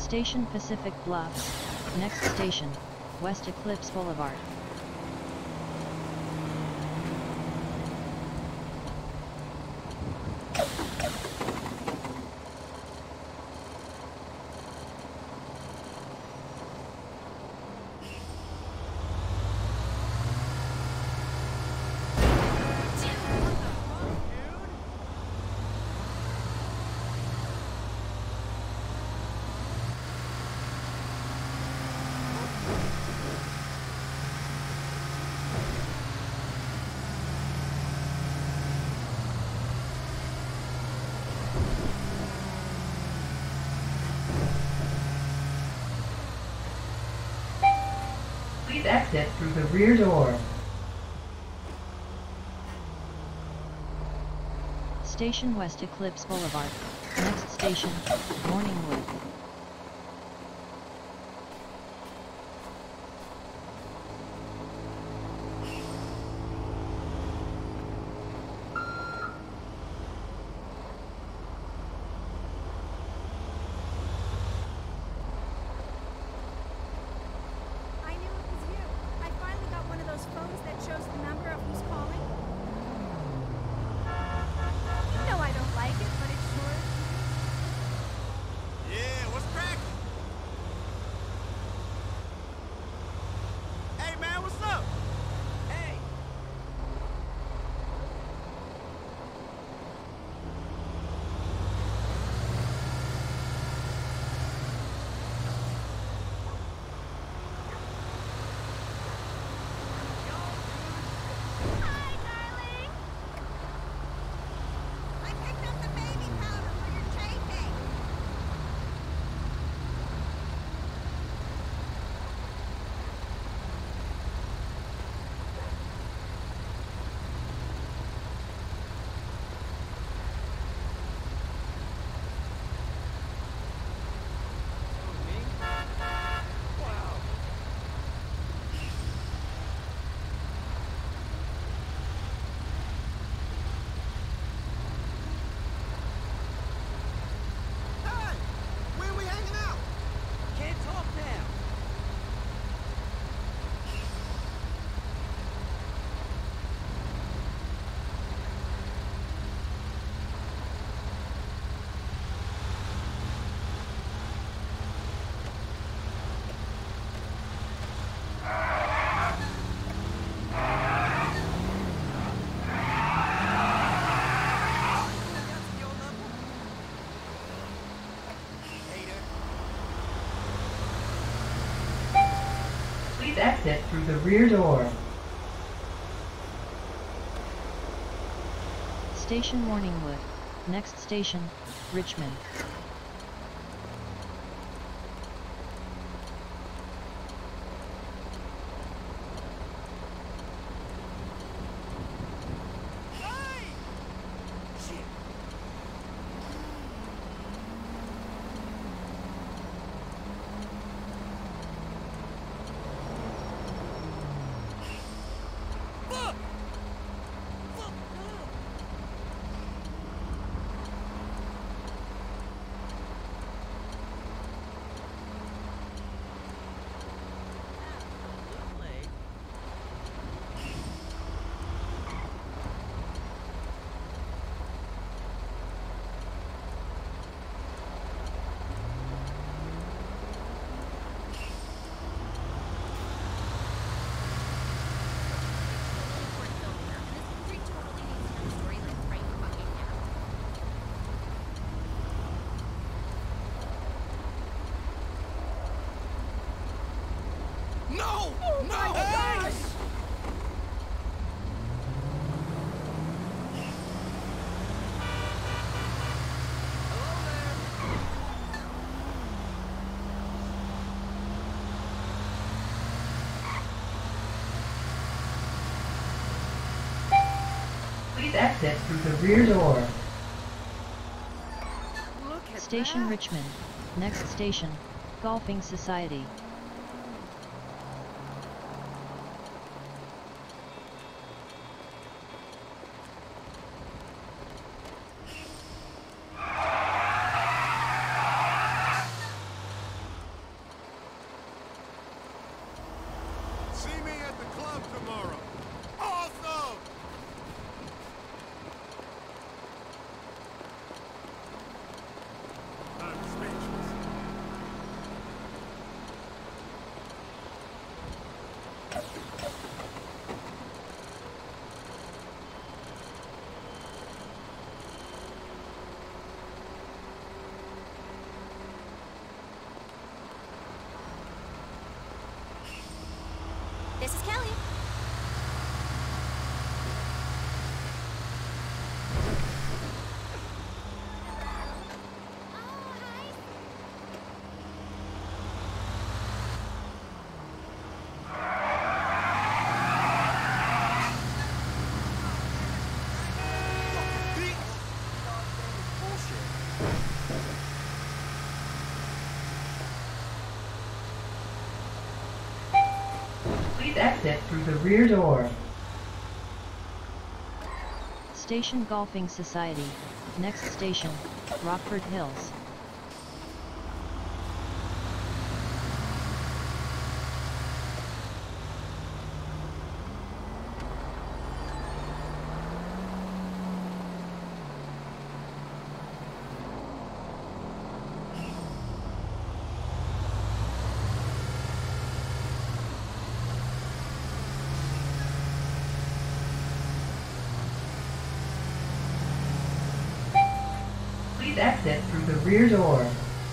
Station Pacific Bluffs. Next station, West Eclipse Boulevard. Please exit through the rear door. Station West Eclipse Boulevard. Next station, Morningwood. Phones that shows the number of who's calling? You know I don't like it, but it's sure. Yeah, what's cracking? Hey man, what's up? Hey. Please exit through the rear door. Station Morningwood. Next station, Richmond. No! Oh no! my gosh! Please exit through the rear door. Station Richmond. Next station, Golfing Society. Please exit through the rear door. Station Golfing Society. Next station, Rockford Hills. Please exit through the rear door.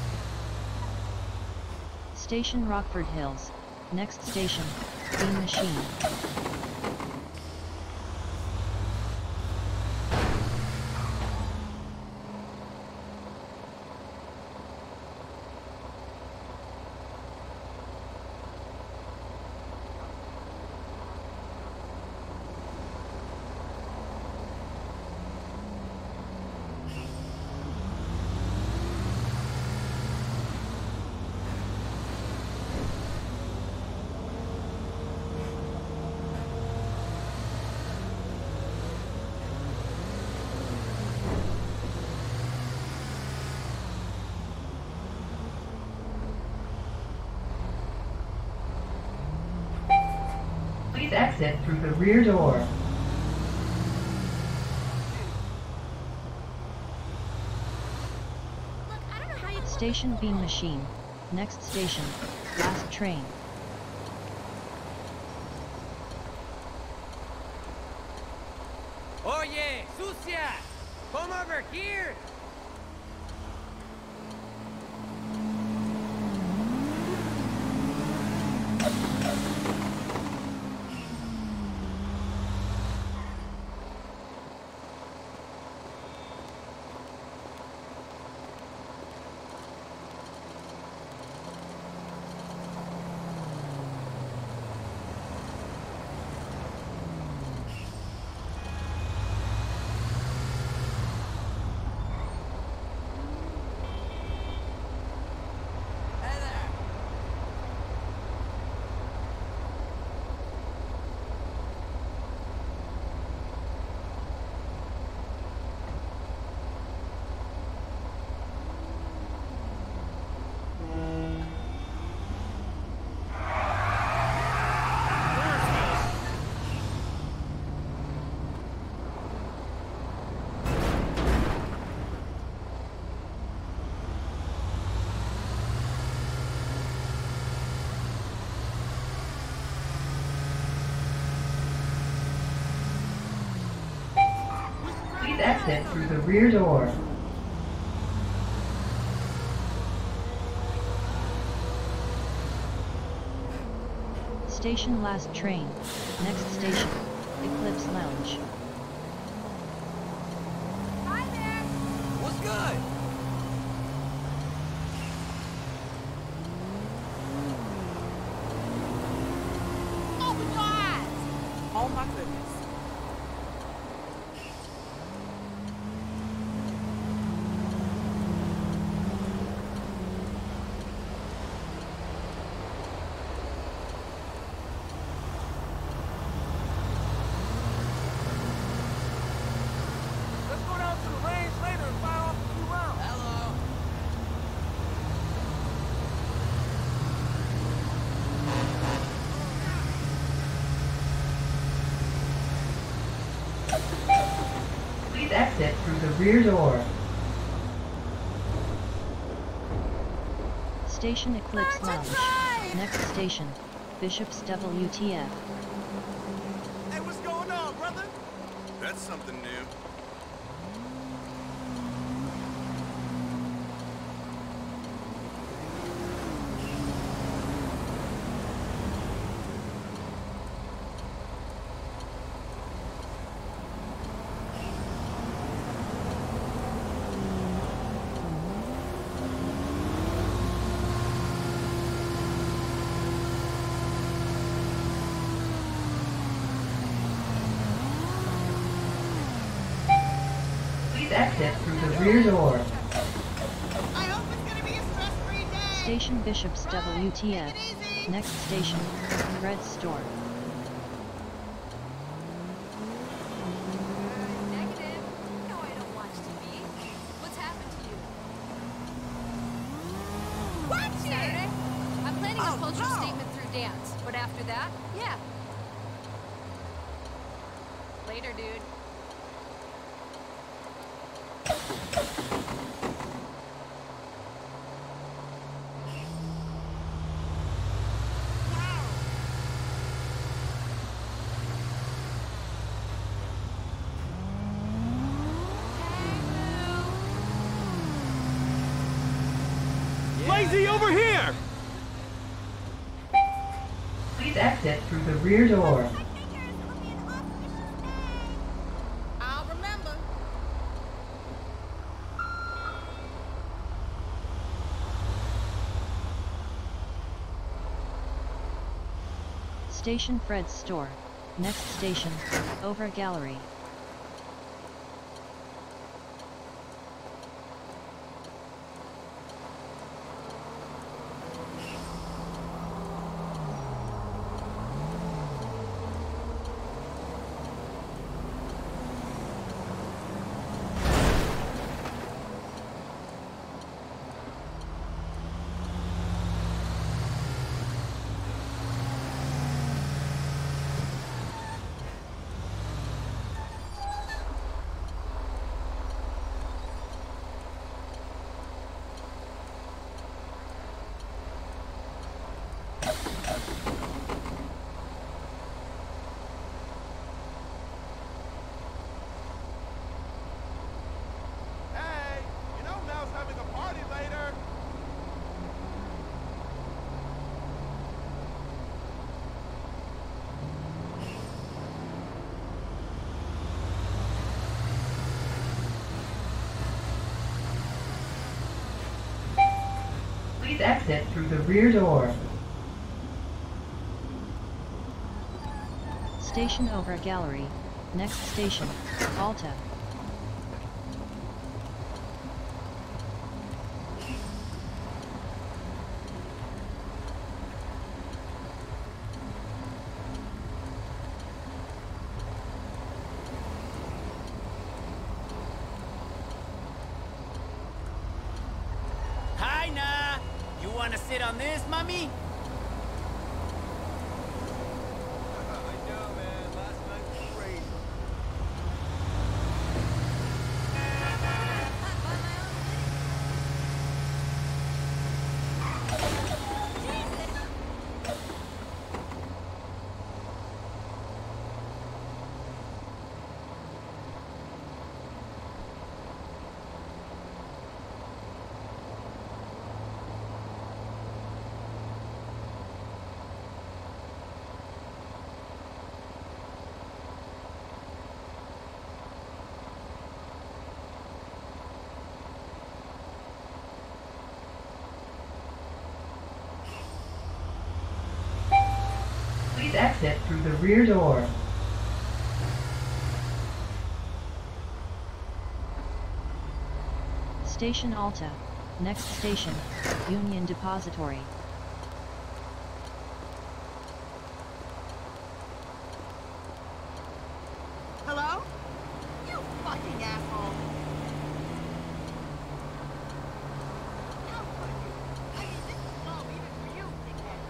Station Rockford Hills. Next station, Bean Machine. Please exit through the rear door. Look, I don't know how you... Station Bean Machine. Next station, last train. Oye, sucia! Come over here! Please exit through the rear door. Station last train. Next station, Eclipse Lounge. Hi there! What's good? Open your eyes! Oh my goodness. Let's go down to the range later and fire off a few rounds. Hello. Please exit through the rear door. Station Eclipse March and Lounge. drive! Next station, Bishop's WTF. Hey, what's going on, brother? That's something new. Please exit through the rear door. I hope it's gonna be a stress-free day. Station Bishop's WTF. Next station, Fred's store. Negative. No, I don't watch TV. What's happened to you? Watch Saturday? I'm planning a cultural statement through dance, but after that, yeah. Later, dude. Lazy over here! Please exit through the rear door. I'll remember. Station Fred's store. Next station, Over Gallery. Hey, you know Mel's having a party later. Please exit through the rear door. Station Over Gallery. Next station, Alta. Hi, Na! You wanna sit on this, mommy? I know, man. Last night was crazy. Please exit through the rear door. Station Alta. Next station, Union Depository. Hello? You fucking asshole! How could you? I mean, this is slow even for you, dickhead.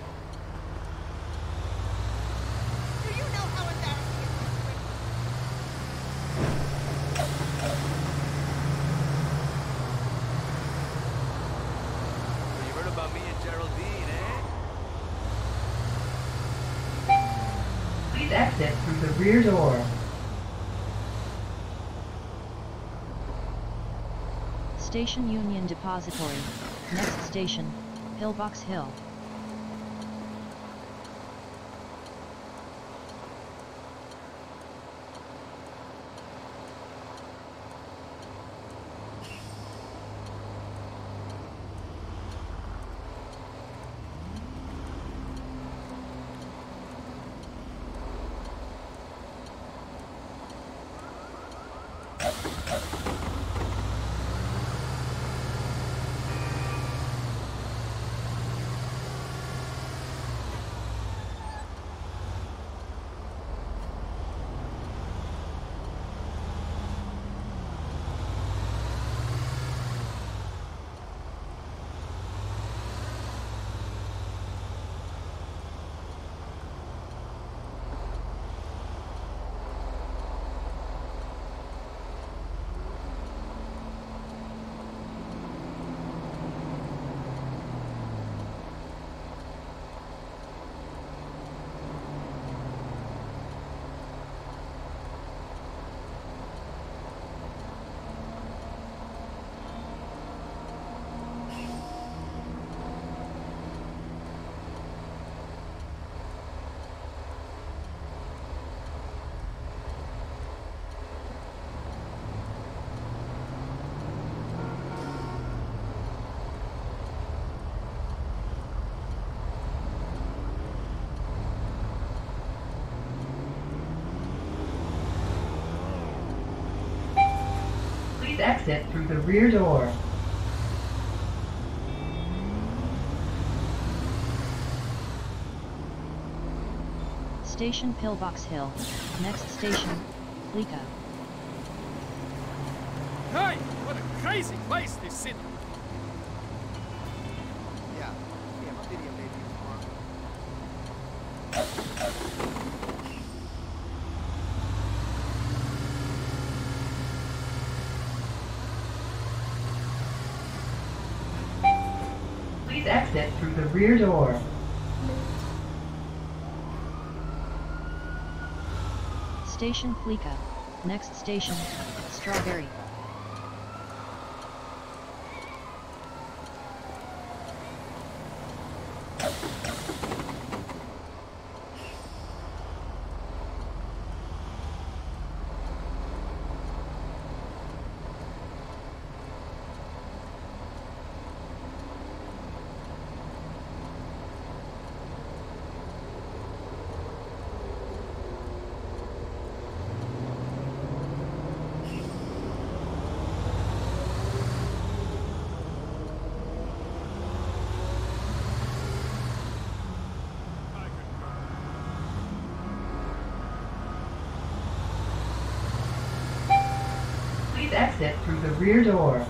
Do you know how embarrassing it is for You heard about me and Geraldine, eh? Please exit through the rear door. Station Union Depository. Next station, Pillbox Hill. Please exit through the rear door. Station Pillbox Hill. Next station, Fleeka. Hey, what a crazy place, this city. Yeah, my video may be tomorrow. Please exit through the rear door. Station Fleeka. Next station, Straweberry. Please exit through the rear door.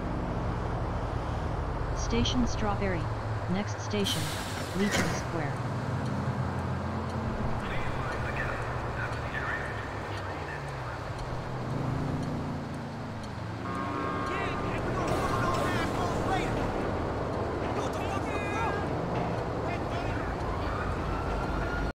Station Straweberry. Next station, Legion Square.